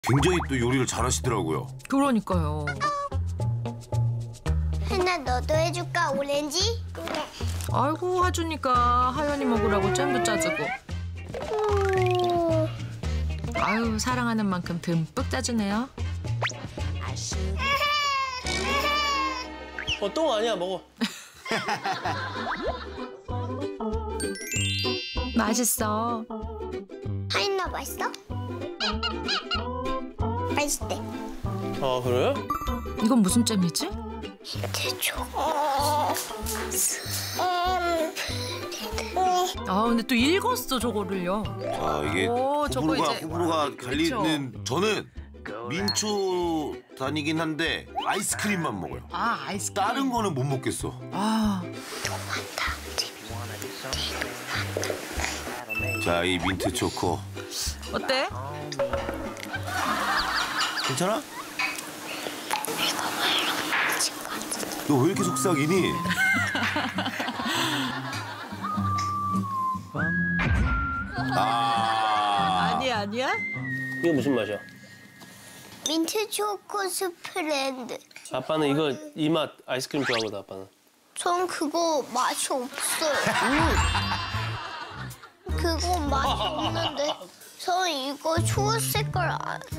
굉장히 또 요리를 잘하시더라고요. 그러니까요. 하나 너도 해줄까, 오렌지? 아이고 하주니까 하연이 먹으라고 잼도 짜주고. 아유 사랑하는 만큼 듬뿍 짜주네요. 똥 아니야, 먹어. 맛있어. 하인나 맛있어? 맛있대. 아, 그래? 이건 무슨 잼이지? 대충. 아 근데 또 읽었어 저거를요. 자, 이게 오, 저거 호불호가 이제- 호불호가 갈리는 그쵸. 저는 민초 다니긴 한데 아이스크림만 먹어요. 아 아이스크림. 다른 거는 못 먹겠어. 아 자, 이 민트 초코. 어때? 괜찮아? 너 왜 이렇게 속삭이니? 아니야? 이거 무슨 맛이야? 민트 초코 스프레드. 아빠는 이거 이 맛 아이스크림 좋아하거든, 아빠는. 전 그거 맛이 없어요. 그거 맛이 없는데 저 이거 초록 색깔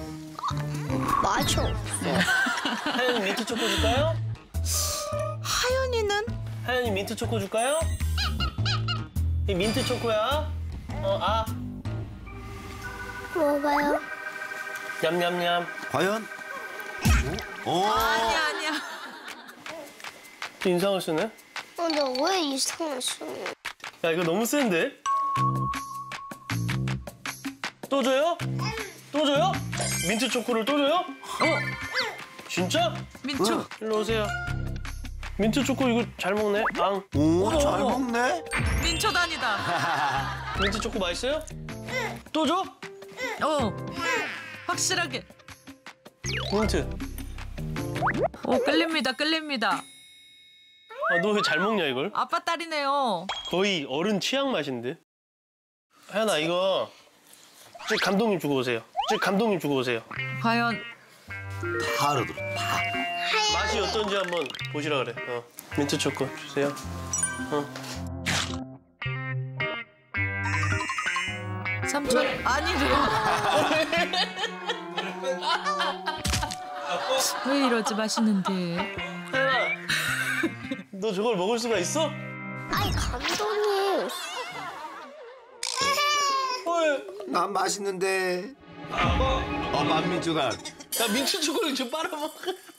맛이 없어요. 하연이 민트 초코 줄까요? 하연이는? 하연이 민트 초코 줄까요? 이 민트 초코야. 먹어봐요. 냠냠냠. 과연? 아니야. 인상을 쓰네. 나 왜 이상한 소리? 야, 이거 너무 센데? 또 줘요? 또 줘요? 민트 초코를 또 줘요? 진짜? 민초. 일로 오세요. 민트 초코 이거 잘 먹네. 앙. 오, 잘 먹네. 민초단이다. 민트 초코 맛있어요? 또 줘? 확실하게. 민트. 끌립니다. 너 왜 잘 먹냐 이걸? 아빠 딸이네요. 거의 어른 취향 맛인데. 하연아 이거 감독님 주고 오세요. 감독님 주고 오세요. 과연 다 알아들어. 맛이 어떤지 한번 보시라 그래. 민트 초코 주세요. 삼촌 아니래요. 왜 이러지 맛있는데. 하연아, 너 저걸 먹을 수가 있어? 아이 감독님. 난 맛있는데. 만민초단. 야 민트 초코를 좀 빨아먹어.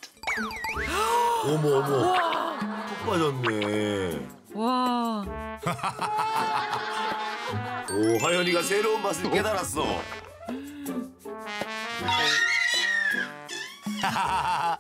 어머. 푹 빠졌네. 와. 오, 하연이가 새로운 맛을 깨달았어.